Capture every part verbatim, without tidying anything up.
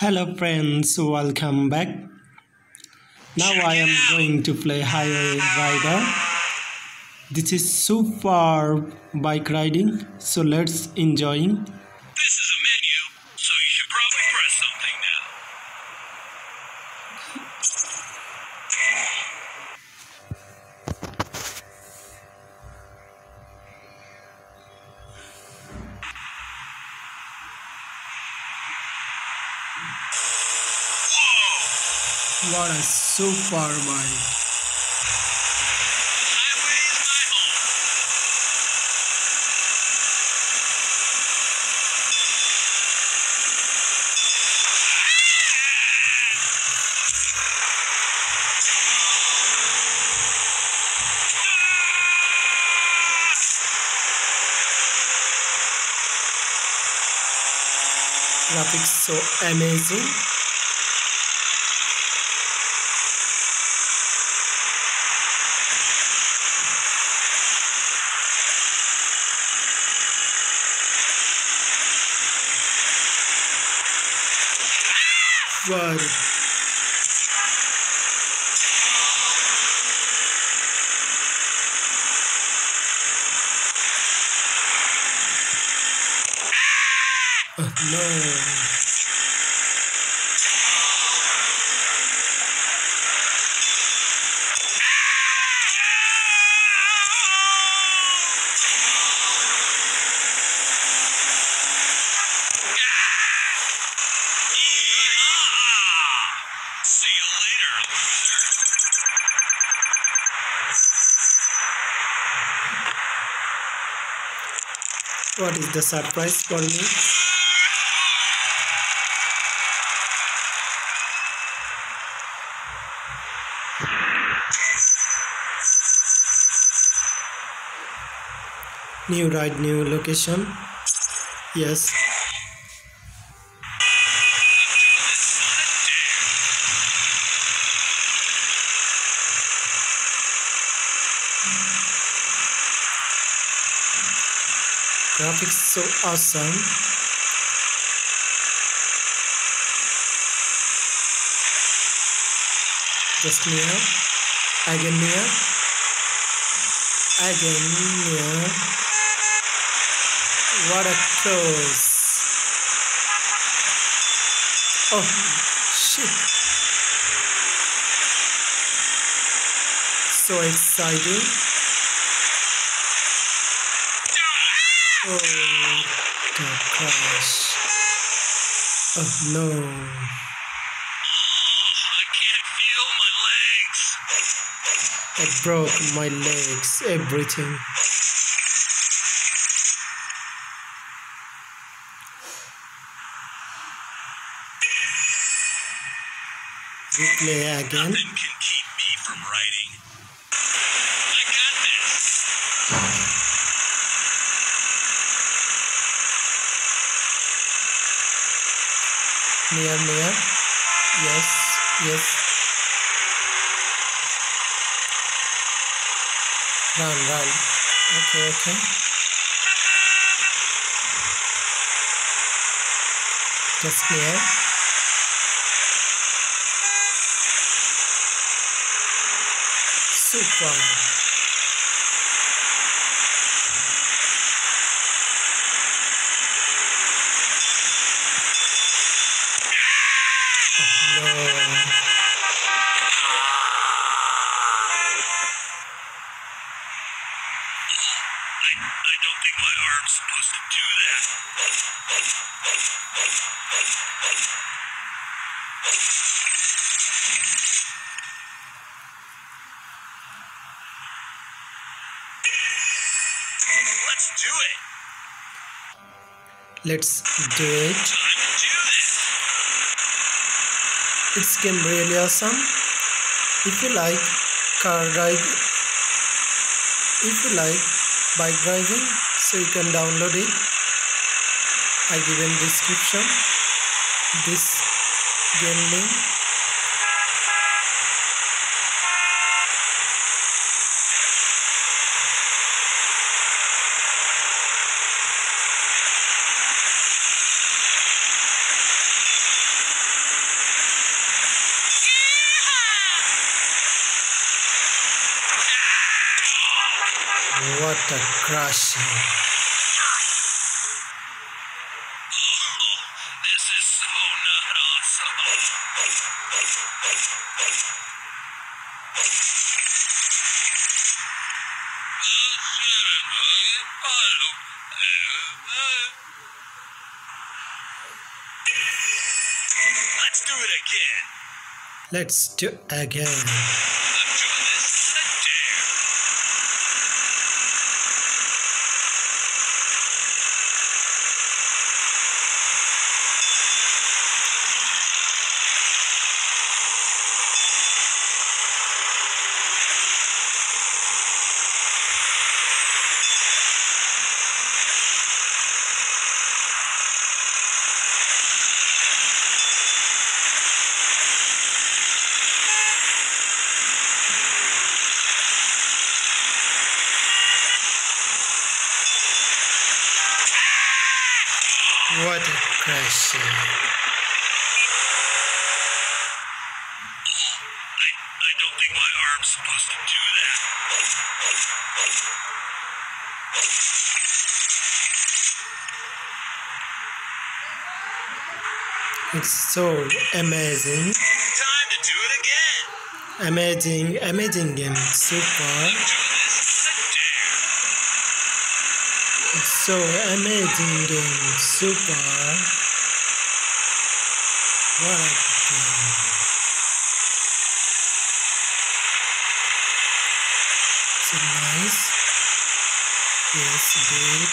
Hello friends, welcome back. Now I am going to play Highway Rider. This is super bike riding, so let's enjoy. This is a menu, so you should probably press something now. Whoa! What a super bike. Highway is my home. Graphics so amazing. Wow. Oh, no. See you later, loser. What is the surprise for me? New ride, new location. Yes. Graphics so awesome. Just near. Again near. Again near. What a close. Oh shit. So exciting. Oh, the crash. Oh no. Oh, I can't feel my legs. I broke my legs, everything. Replay again. Nothing can keep me from riding. I got this. Near, near. Yes, yes. Run, run. Okay, okay. Just near. Super. Oh, no. I, I don't think my arm's supposed to do that. Let's do it. Let's do it. Time to do this. It's game really awesome. If you like car ride, if you like bike driving, so you can download it. I give in description this game link. What a crashing. Oh, this is so not awesome. Let's do it again. Let's do again. I'm doing this a dare. What a crashing. I, I don't think my arm's supposed to do that. It's so amazing. Time to do it again. Amazing, amazing game. Super. I'm doing this a dare. It's so amazing game. Super. What a game. So nice. Yes, great.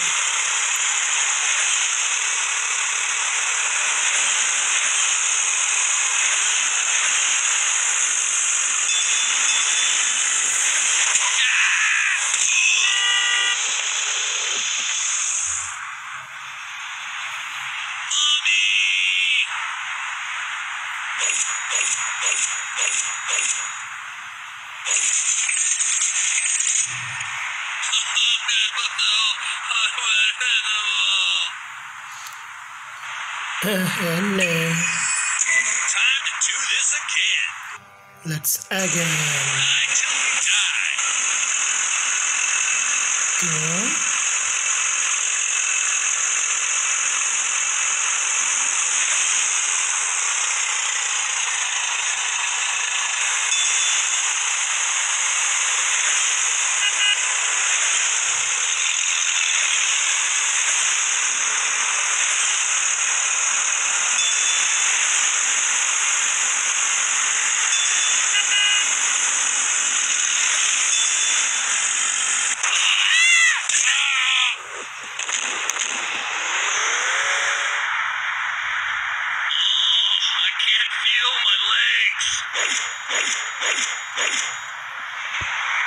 And uh, Time to do this again. let's again Die till you die. go. I can't feel my legs.